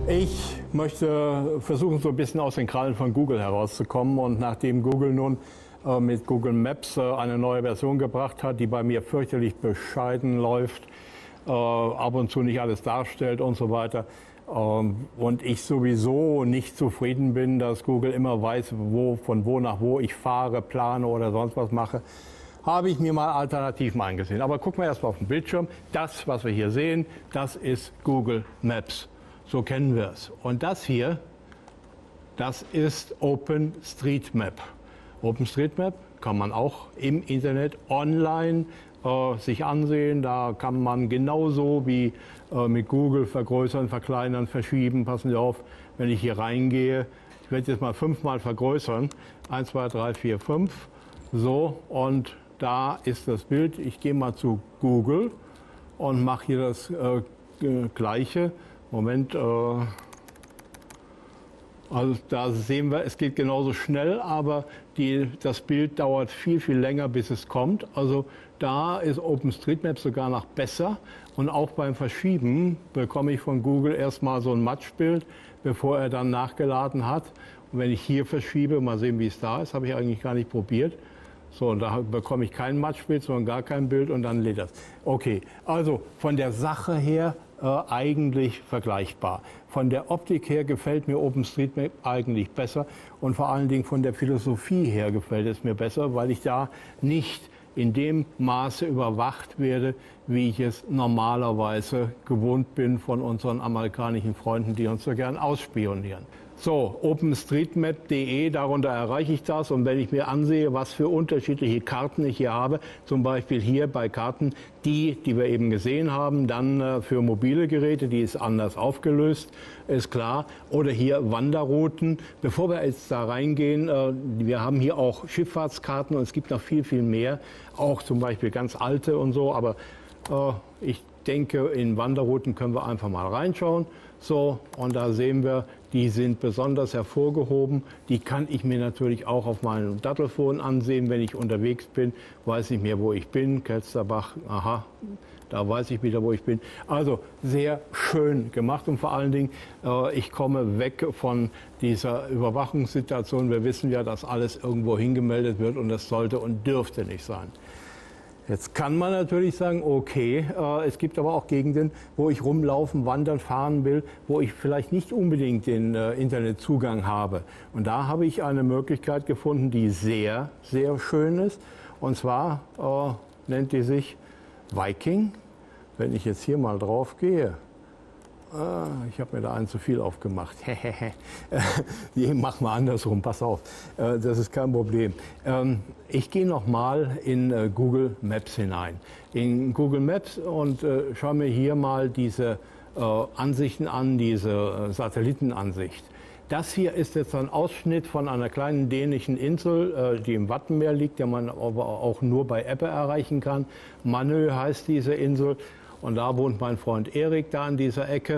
Ich möchte versuchen, so ein bisschen aus den Krallen von Google herauszukommen. Und nachdem Google nun mit Google Maps eine neue Version gebracht hat, die bei mir fürchterlich bescheiden läuft, ab und zu nicht alles darstellt und so weiter, und ich sowieso nicht zufrieden bin, dass Google immer weiß, von wo nach wo ich fahre, plane oder sonst was mache, habe ich mir mal Alternativen angesehen. Aber gucken wir erstmal auf den Bildschirm. Das, was wir hier sehen, das ist Google Maps. So kennen wir es. Und das hier, das ist OpenStreetMap. OpenStreetMap kann man auch im Internet online sich ansehen. Da kann man genauso wie mit Google vergrößern, verkleinern, verschieben. Passen Sie auf, wenn ich hier reingehe. Ich werde jetzt mal 5-mal vergrößern. 1, 2, 3, 4, 5. So, und da ist das Bild. Ich gehe mal zu Google und mache hier das Gleiche. Moment, also da sehen wir, es geht genauso schnell, aber das Bild dauert viel, viel länger, bis es kommt. Also da ist OpenStreetMap sogar noch besser. Und auch beim Verschieben bekomme ich von Google erstmal so ein Matschbild, bevor er dann nachgeladen hat. Und wenn ich hier verschiebe, mal sehen, wie es da ist, habe ich eigentlich gar nicht probiert. So, und da bekomme ich kein Matschbild, sondern gar kein Bild und dann lädt das. Okay, also von der Sache her eigentlich vergleichbar. Von der Optik her gefällt mir OpenStreetMap eigentlich besser und vor allen Dingen von der Philosophie her gefällt es mir besser, weil ich da nicht in dem Maße überwacht werde, wie ich es normalerweise gewohnt bin von unseren amerikanischen Freunden, die uns so gern ausspionieren. So, openstreetmap.de, darunter erreiche ich das. Und wenn ich mir ansehe, was für unterschiedliche Karten ich hier habe, zum Beispiel hier bei Karten, die wir eben gesehen haben, dann für mobile Geräte, die ist anders aufgelöst, ist klar. Oder hier Wanderrouten. Bevor wir jetzt da reingehen, wir haben hier auch Schifffahrtskarten und es gibt noch viel, viel mehr. Auch zum Beispiel ganz alte und so, aber ich denke, in Wanderrouten können wir einfach mal reinschauen. So, und da sehen wir, die sind besonders hervorgehoben. Die kann ich mir natürlich auch auf meinem Dattelfon ansehen, wenn ich unterwegs bin. Weiß nicht mehr, wo ich bin. Kelsterbach, aha, da weiß ich wieder, wo ich bin. Also sehr schön gemacht und vor allen Dingen, ich komme weg von dieser Überwachungssituation. Wir wissen ja, dass alles irgendwo hingemeldet wird und das sollte und dürfte nicht sein. Jetzt kann man natürlich sagen, okay, es gibt aber auch Gegenden, wo ich rumlaufen, wandern, fahren will, wo ich vielleicht nicht unbedingt den Internetzugang habe. Und da habe ich eine Möglichkeit gefunden, die sehr, sehr schön ist. Und zwar nennt die sich Viking. Wenn ich jetzt hier mal drauf gehe, ich habe mir da einen zu viel aufgemacht. Die machen wir andersrum, pass auf. Das ist kein Problem. Ich gehe nochmal in Google Maps hinein. In Google Maps und schaue mir hier mal diese Ansichten an, diese Satellitenansicht. Das hier ist jetzt ein Ausschnitt von einer kleinen dänischen Insel, die im Wattenmeer liegt, die man aber auch nur bei Ebbe erreichen kann. Manø heißt diese Insel. Und da wohnt mein Freund Erik da an dieser Ecke.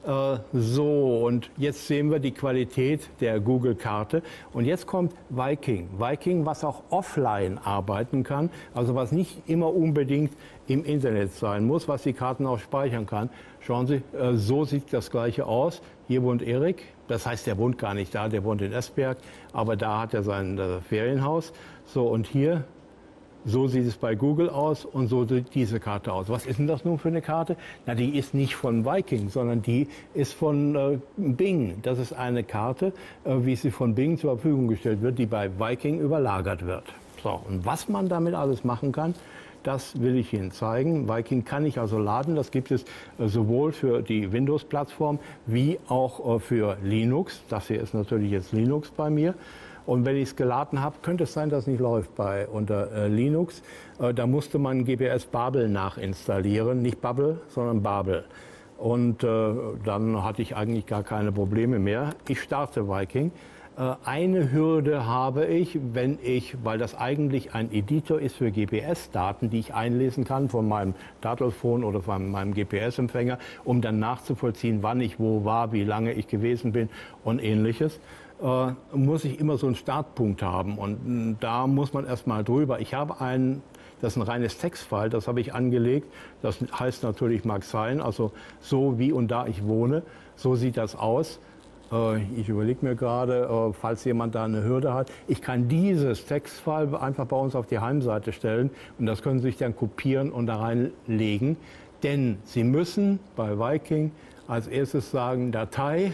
So, und jetzt sehen wir die Qualität der Google-Karte. Und jetzt kommt Viking. Viking, was auch offline arbeiten kann, also was nicht immer unbedingt im Internet sein muss, was die Karten auch speichern kann. Schauen Sie, so sieht das Gleiche aus. Hier wohnt Erik. Das heißt, der wohnt gar nicht da, der wohnt in Esbjerg. Aber da hat er sein Ferienhaus. So, und hier... So sieht es bei Google aus und so sieht diese Karte aus. Was ist denn das nun für eine Karte? Na, die ist nicht von Viking, sondern die ist von Bing. Das ist eine Karte, wie sie von Bing zur Verfügung gestellt wird, die bei Viking überlagert wird. So, und was man damit alles machen kann, das will ich Ihnen zeigen. Viking kann ich also laden. Das gibt es sowohl für die Windows-Plattform wie auch für Linux. Das hier ist natürlich jetzt Linux bei mir. Und wenn ich es geladen habe, könnte es sein, dass es nicht läuft unter Linux. Da musste man GPS Babel nachinstallieren. Nicht Bubble, sondern Babel. Und dann hatte ich eigentlich gar keine Probleme mehr. Ich starte Viking. Eine Hürde habe ich, weil das eigentlich ein Editor ist für GPS-Daten, die ich einlesen kann von meinem Dattelfon oder von meinem GPS-Empfänger, um dann nachzuvollziehen, wann ich wo war, wie lange ich gewesen bin und Ähnliches. Muss ich immer so einen Startpunkt haben und da muss man erstmal drüber. Ich habe einen Das ist ein reines Textfile, das habe ich angelegt. Das heißt natürlich Marxhain, also so wie und da ich wohne, so sieht das aus. Ich überlege mir gerade, falls jemand da eine Hürde hat, ich kann dieses Textfile einfach bei uns auf die Heimseite stellen und das können Sie sich dann kopieren und da reinlegen. Denn Sie müssen bei Viking als erstes sagen, Datei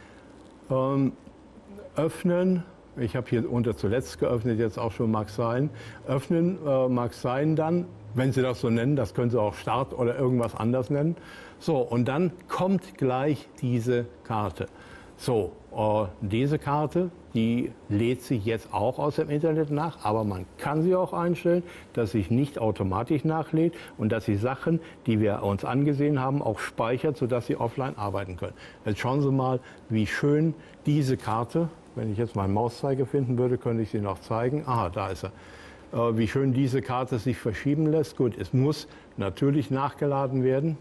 öffnen. Ich habe hier unter zuletzt geöffnet, jetzt auch schon Marxhain. Öffnen Marxhain dann, wenn Sie das so nennen, das können Sie auch Start oder irgendwas anders nennen. So, und dann kommt gleich diese Karte. So, diese Karte, die lädt sich jetzt auch aus dem Internet nach, aber man kann sie auch einstellen, dass sich nicht automatisch nachlädt und dass sie Sachen, die wir uns angesehen haben, auch speichert, sodass Sie offline arbeiten können. Jetzt schauen Sie mal, wie schön diese Karte, wenn ich jetzt meinen Mauszeiger finden würde, könnte ich sie noch zeigen. Aha, da ist er. Wie schön diese Karte sich verschieben lässt. Gut, es muss natürlich nachgeladen werden.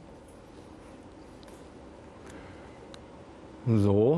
So.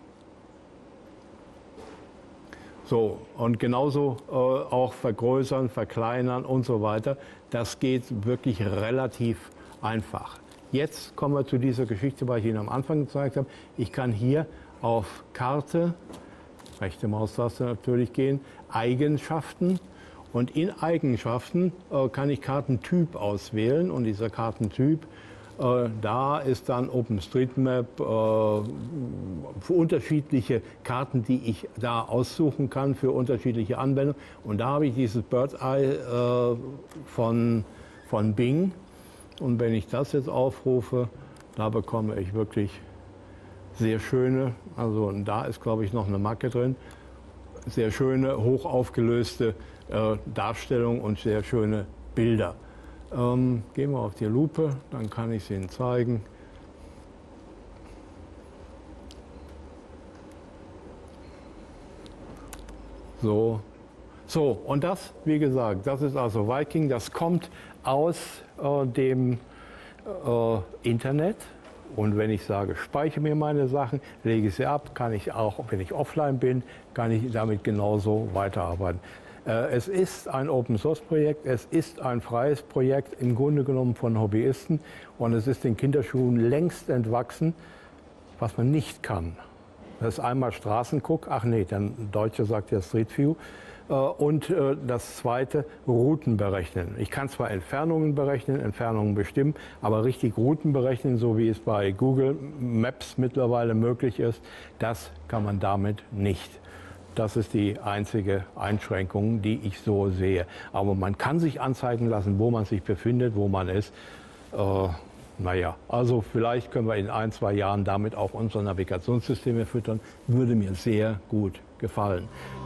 So, und genauso auch vergrößern, verkleinern und so weiter. Das geht wirklich relativ einfach. Jetzt kommen wir zu dieser Geschichte, die ich Ihnen am Anfang gezeigt habe. Ich kann hier auf Karte, rechte Maustaste natürlich gehen, Eigenschaften. Und in Eigenschaften kann ich Kartentyp auswählen. Und dieser Kartentyp, da ist dann OpenStreetMap für unterschiedliche Karten, die ich da aussuchen kann, für unterschiedliche Anwendungen. Und da habe ich dieses Bird's Eye von Bing. Und wenn ich das jetzt aufrufe, da bekomme ich wirklich sehr schöne, also da ist, glaube ich, noch eine Macke drin, sehr schöne, hoch aufgelöste Darstellung und sehr schöne Bilder. Gehen wir auf die Lupe, dann kann ich es Ihnen zeigen. So. So, und das, wie gesagt, das ist also Viking, das kommt aus dem Internet. Und wenn ich sage, speichere mir meine Sachen, lege ich sie ab, kann ich auch, wenn ich offline bin, kann ich damit genauso weiterarbeiten. Es ist ein Open-Source-Projekt, es ist ein freies Projekt, im Grunde genommen von Hobbyisten. Und es ist den Kinderschuhen längst entwachsen, was man nicht kann. Das ist einmal Straßenguck, ach nee, der Deutsche sagt ja Street View. Und das zweite, Routen berechnen. Ich kann zwar Entfernungen berechnen, Entfernungen bestimmen, aber richtig Routen berechnen, so wie es bei Google Maps mittlerweile möglich ist, das kann man damit nicht. Das ist die einzige Einschränkung, die ich so sehe. Aber man kann sich anzeigen lassen, wo man sich befindet, wo man ist. Naja, also vielleicht können wir in 1, 2 Jahren damit auch unsere Navigationssysteme füttern. Würde mir sehr gut gefallen.